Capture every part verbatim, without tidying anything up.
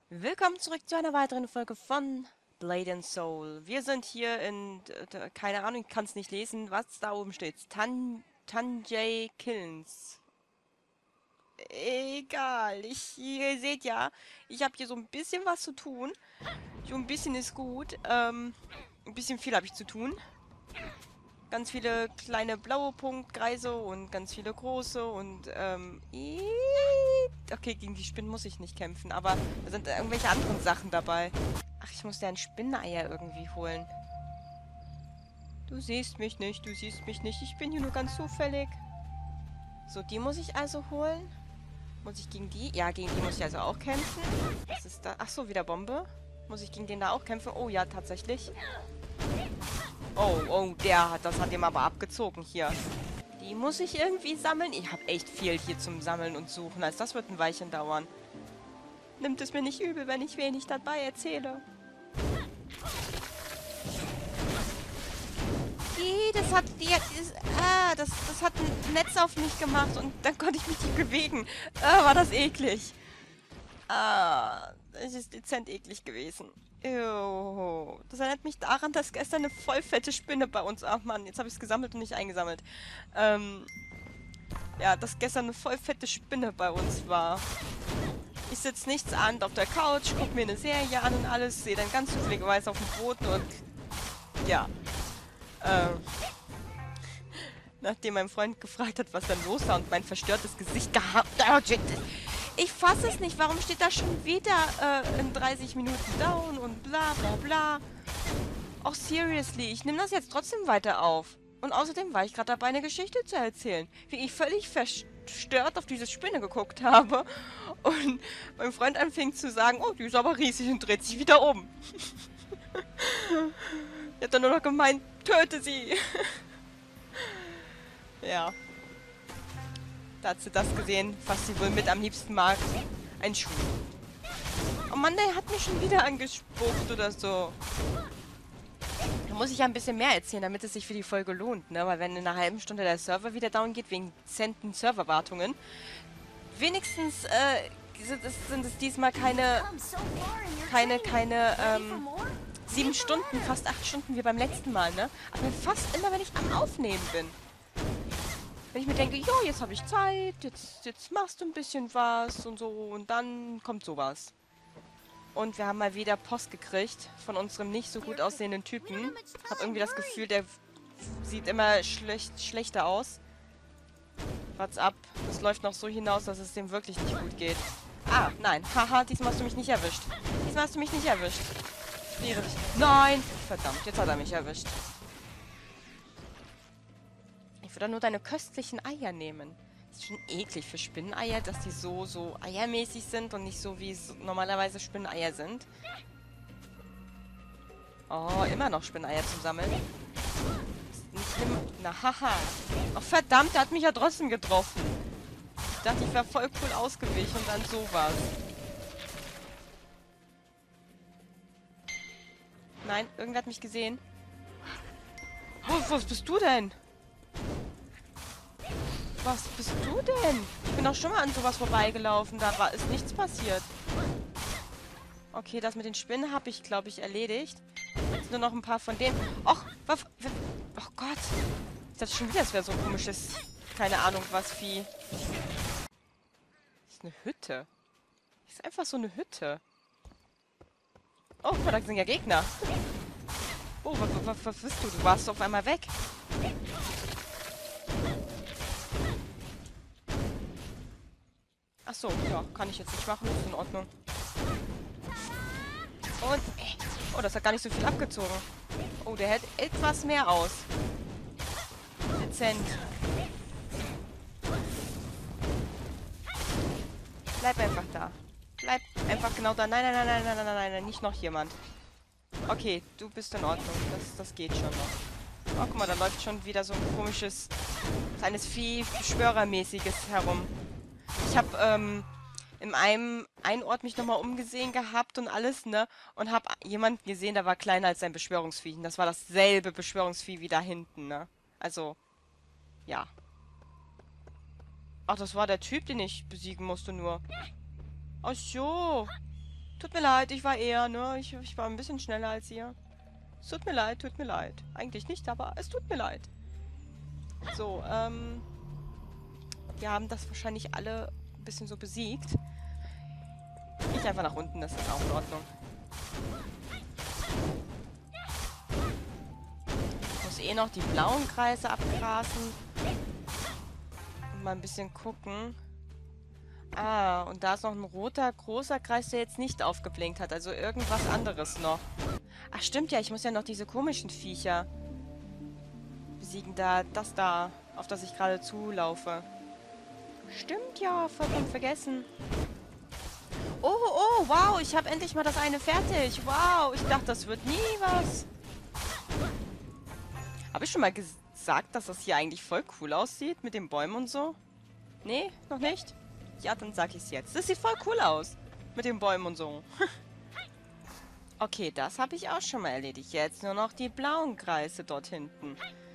Willkommen zurück zu einer weiteren Folge von Blade and Soul. Wir sind hier in, d- d- keine Ahnung, ich kann es nicht lesen, was da oben steht. Tan Tanjay Kilns. Egal, ich, ihr seht ja, ich habe hier so ein bisschen was zu tun. So ein bisschen ist gut. Ähm, ein bisschen viel habe ich zu tun. Ganz viele kleine blaue Punktkreise und ganz viele große und ähm, i- okay, gegen die Spinnen muss ich nicht kämpfen, aber da sind irgendwelche anderen Sachen dabei. Ach, ich muss ja ein Spinneneier irgendwie holen. Du siehst mich nicht, du siehst mich nicht. Ich bin hier nur ganz zufällig. So, die muss ich also holen. Muss ich gegen die? Ja, gegen die muss ich also auch kämpfen. Was ist da? Ach so, wieder Bombe. Muss ich gegen den da auch kämpfen? Oh ja, tatsächlich. Oh, oh, der hat, das hat ihm aber abgezogen hier. Die muss ich irgendwie sammeln. Ich habe echt viel hier zum Sammeln und Suchen. Also das wird ein Weilchen dauern. Nimmt es mir nicht übel, wenn ich wenig dabei erzähle. Ih, das hat die, das, ah, das, das hat ein Netz auf mich gemacht und dann konnte ich mich nicht bewegen. Ah, war das eklig. Ah, das ist dezent eklig gewesen. Ew. Das erinnert mich daran, dass gestern eine voll fette Spinne bei uns... Ach Mann, jetzt habe ich es gesammelt und nicht eingesammelt. Ähm, ja, dass gestern eine voll fette Spinne bei uns war. Ich sitze nichts an auf der Couch, gucke mir eine Serie an und alles, sehe dann ganz zufälligerweise auf dem Boden und ja. Ähm, nachdem mein Freund gefragt hat, was dann los war und mein verstörtes Gesicht gehabt. Ich fasse es nicht, warum steht da schon wieder äh, in dreißig Minuten down und bla bla bla. Auch seriously, ich nehme das jetzt trotzdem weiter auf. Und außerdem war ich gerade dabei, eine Geschichte zu erzählen. Wie ich völlig verstört auf diese Spinne geguckt habe. Und mein Freund anfing zu sagen, oh, die ist aber riesig und dreht sich wieder um. Er hat dann nur noch gemeint, töte sie. Ja, da hat sie das gesehen, was sie wohl mit am liebsten mag. Ein Schuh. Oh Mann, der hat mich schon wieder angespuckt oder so. Da muss ich ja ein bisschen mehr erzählen, damit es sich für die Folge lohnt, ne? Weil wenn in einer halben Stunde der Server wieder down geht, wegen dezenten Serverwartungen, wenigstens äh, sind, es, sind es diesmal keine, keine, keine, ähm, sieben Stunden, fast acht Stunden wie beim letzten Mal, ne? Aber fast immer, wenn ich am Aufnehmen bin. Wenn ich mir denke, jo, jetzt habe ich Zeit, jetzt, jetzt machst du ein bisschen was und so und dann kommt sowas. Und wir haben mal wieder Post gekriegt von unserem nicht so gut aussehenden Typen. Hab irgendwie das Gefühl, der sieht immer schlecht, schlechter aus. What's up? Das läuft noch so hinaus, dass es dem wirklich nicht gut geht. Ah, nein. Haha, diesmal hast du mich nicht erwischt. Diesmal hast du mich nicht erwischt. Schwierig. Nein! Verdammt, jetzt hat er mich erwischt. Ich würde nur deine köstlichen Eier nehmen. Ist schon eklig für Spinneneier, dass die so, so eiermäßig sind und nicht so, wie es normalerweise Spinneneier sind. Oh, immer noch Spinneneier zu sammeln. Ist nicht schlimm. Na, haha. Oh, verdammt, der hat mich ja trotzdem getroffen. Ich dachte, ich wäre voll cool ausgewichen und dann sowas. Nein, irgendwer hat mich gesehen. Wo, was bist du denn? Was bist du denn? Ich bin doch schon mal an sowas vorbeigelaufen. Da war, ist nichts passiert. Okay, das mit den Spinnen habe ich, glaube ich, erledigt. Jetzt nur noch ein paar von denen. Och, was... Oh Gott. Ich dachte schon wieder, es wäre so ein komisches... Keine Ahnung, was Vieh. Das ist eine Hütte. Das ist einfach so eine Hütte. Oh, guck mal, da sind ja Gegner. Oh, was, was, was bist du? Du warst auf einmal weg. Ach so, ja, kann ich jetzt nicht machen. Ist in Ordnung. Und... Oh, das hat gar nicht so viel abgezogen. Oh, der hält etwas mehr aus. Dezent. Bleib einfach da. Bleib einfach genau da. Nein, nein, nein, nein, nein, nein, nein, nein, nicht noch jemand. Okay, du bist in Ordnung. Das, das geht schon noch. Oh, guck mal, da läuft schon wieder so ein komisches, kleines Vieh, Beschwörermäßiges herum. Ich habe ähm, in einem einen Ort mich nochmal umgesehen gehabt und alles, ne? Und habe jemanden gesehen, der war kleiner als sein Beschwörungsvieh. Und das war dasselbe Beschwörungsvieh wie da hinten, ne? Also, ja. Ach, das war der Typ, den ich besiegen musste nur. Ach so. Tut mir leid, ich war eher, ne? Ich, ich war ein bisschen schneller als ihr. Es tut mir leid, tut mir leid. Eigentlich nicht, aber es tut mir leid. So, ähm... wir haben das wahrscheinlich alle ein bisschen so besiegt. Ich einfach nach unten, das ist auch in Ordnung. Ich muss eh noch die blauen Kreise abgrasen. Und mal ein bisschen gucken. Ah, und da ist noch ein roter, großer Kreis, der jetzt nicht aufgeblinkt hat. Also irgendwas anderes noch. Ach, stimmt ja, ich muss ja noch diese komischen Viecher besiegen. Da, das da, auf das ich gerade zulaufe. Stimmt ja, vollkommen vergessen. Oh, oh, wow, ich habe endlich mal das eine fertig. Wow, ich dachte, das wird nie was. Habe ich schon mal gesagt, dass das hier eigentlich voll cool aussieht mit den Bäumen und so? Nee, noch nicht? Ja, dann sag ich es jetzt. Das sieht voll cool aus. Mit den Bäumen und so. Okay, das habe ich auch schon mal erledigt. Jetzt nur noch die blauen Kreise dort hinten.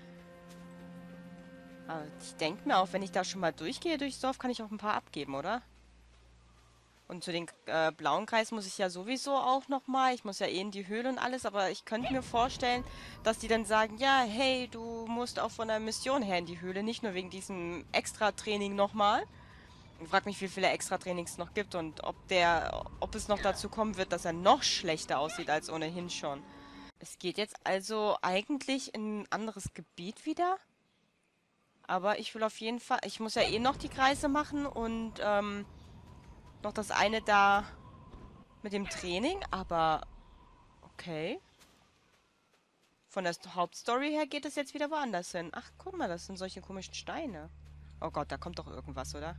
Aber ich denke mir auch, wenn ich da schon mal durchgehe durchs Dorf, kann ich auch ein paar abgeben, oder? Und zu den äh, blauen Kreis muss ich ja sowieso auch nochmal. Ich muss ja eh in die Höhle und alles. Aber ich könnte mir vorstellen, dass die dann sagen, ja, hey, du musst auch von der Mission her in die Höhle. Nicht nur wegen diesem Extra-Training nochmal. Ich frage mich, wie viele Extra-Trainings es noch gibt und ob der, ob es noch dazu kommen wird, dass er noch schlechter aussieht als ohnehin schon. Es geht jetzt also eigentlich in ein anderes Gebiet wieder. Aber ich will auf jeden Fall, ich muss ja eh noch die Kreise machen und ähm, noch das eine da mit dem Training, aber okay. Von der Hauptstory her geht es jetzt wieder woanders hin. Ach, guck mal, das sind solche komischen Steine. Oh Gott, da kommt doch irgendwas, oder?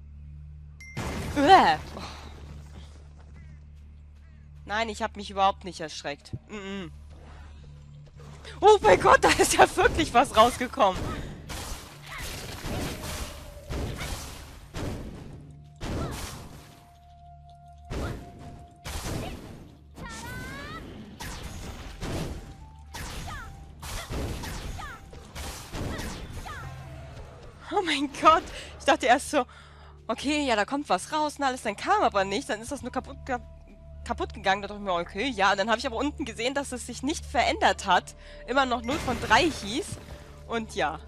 Uäh. Oh. Nein, ich habe mich überhaupt nicht erschreckt. Mm -mm. Oh mein Gott, da ist ja wirklich was rausgekommen. Oh mein Gott. Ich dachte erst so, okay, ja, da kommt was raus und alles. Dann kam aber nicht. Dann ist das nur kaputt, kaputt gegangen. Da dachte ich mir, okay, ja. Und dann habe ich aber unten gesehen, dass es sich nicht verändert hat. Immer noch null von drei hieß. Und ja.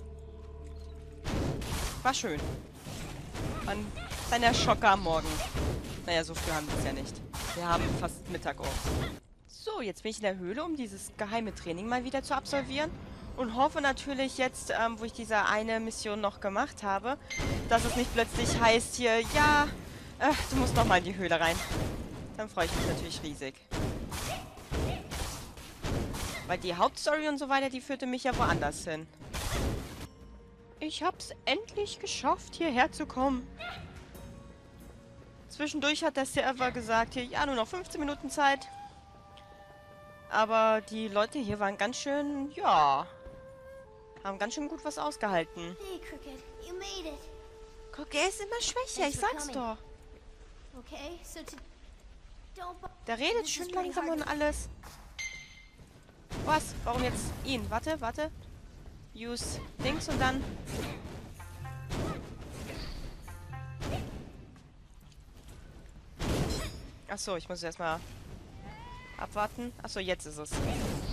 War schön. War ein kleiner Schocker am Morgen. Naja, so früh haben wir es ja nicht. Wir haben fast Mittag auf. So, jetzt bin ich in der Höhle, um dieses geheime Training mal wieder zu absolvieren. Und hoffe natürlich jetzt, ähm, wo ich diese eine Mission noch gemacht habe, dass es nicht plötzlich heißt hier, ja, äh, du musst noch mal in die Höhle rein. Dann freue ich mich natürlich riesig. Weil die Hauptstory und so weiter, die führte mich ja woanders hin. Ich hab's endlich geschafft, hierher zu kommen. Zwischendurch hat der Server gesagt, hier, ja, nur noch fünfzehn Minuten Zeit. Aber die Leute hier waren ganz schön, ja... haben ganz schön gut was ausgehalten. Hey, Crooked, you made it. Guck, er ist immer schwächer, ich sag's doch. Okay, so to don't. Der redet schön langsam und alles. Was? Warum jetzt ihn? Warte, warte. Use Dings und dann... Achso, ich muss erstmal abwarten. Achso, jetzt ist es.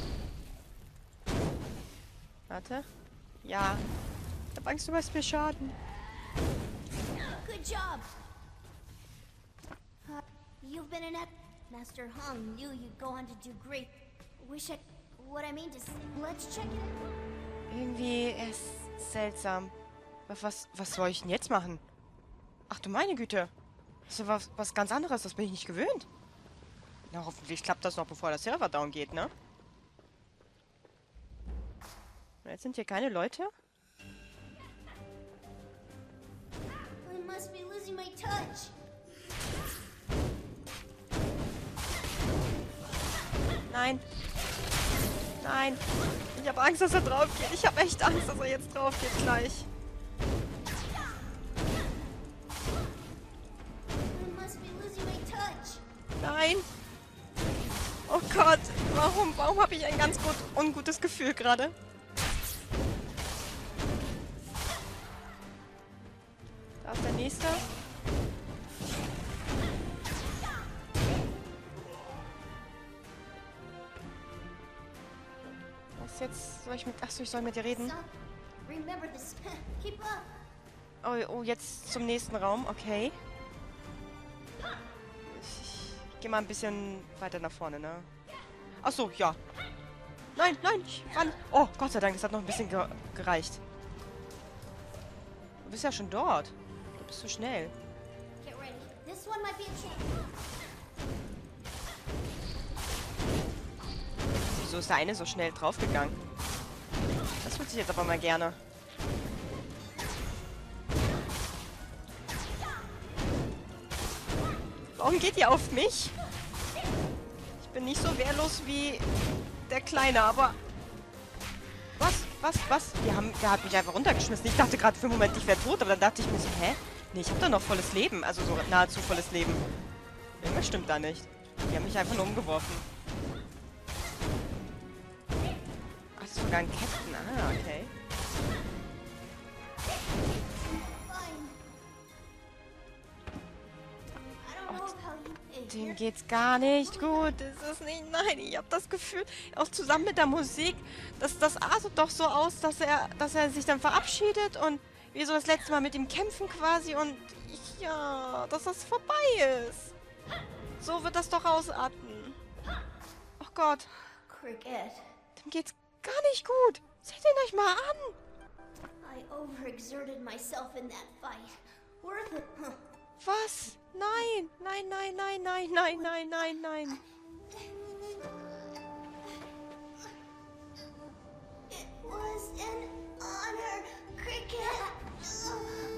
Warte. Ja. Ich hab Angst, du machst mir Schaden. Good job. Uh, you've been an ep Master Hung knew you'd go on to do great. Wish I... What I mean to say... Let's check it. Irgendwie er ist seltsam. Was, was soll ich denn jetzt machen? Ach du meine Güte. Das ist was, was ganz anderes, das bin ich nicht gewöhnt. Na, hoffentlich klappt das noch, bevor der Server down geht, ne? Jetzt sind hier keine Leute. I must be losing my touch. Nein. Nein. Ich habe Angst, dass er drauf geht. Ich habe echt Angst, dass er jetzt drauf geht gleich. I must be losing my touch. Nein. Oh Gott. Warum, warum habe ich ein ganz gut ungutes Gefühl gerade? Da ist der nächste. Was jetzt? Soll ich mit... Achso, ich soll mit dir reden. Son, remember this. Keep up. Oh, oh, jetzt zum nächsten Raum. Okay. Ich, ich gehe mal ein bisschen weiter nach vorne, ne? Achso, ja. Nein, nein, ich wann? Oh, Gott sei Dank, das hat noch ein bisschen ge gereicht. Du bist ja schon dort. Du bist so schnell. Get ready. This one might be a chance. Wieso ist der eine so schnell draufgegangen? Das würde ich jetzt aber mal gerne. Warum geht ihr auf mich? Ich bin nicht so wehrlos wie der Kleine, aber... Was? Was? Was? Die haben, der hat mich einfach runtergeschmissen. Ich dachte gerade für einen Moment, ich wäre tot, aber dann dachte ich mir so, hä? Nee, ich habe doch noch volles Leben. Also so nahezu volles Leben. Irgendwas stimmt da nicht. Die haben mich einfach nur umgeworfen. Ach, das ist sogar ein Captain. Ah, okay. Fine. I don't know how you ate. Dem geht's gar nicht gut. Das ist nicht... Nein, ich habe das Gefühl, auch zusammen mit der Musik, dass das artet doch so aus, dass er, dass er sich dann verabschiedet und wir so das letzte Mal mit ihm kämpfen quasi und ich, ja, dass das vorbei ist. So wird das doch ausarten. Oh Gott, Cricket. dem geht's gar nicht gut. Seht ihn euch mal an. I overexerted myself in that fight. Worth it, huh? Was? Nein, nein, nein, nein, nein, nein, nein, nein, nein. It was an honor, Cricket.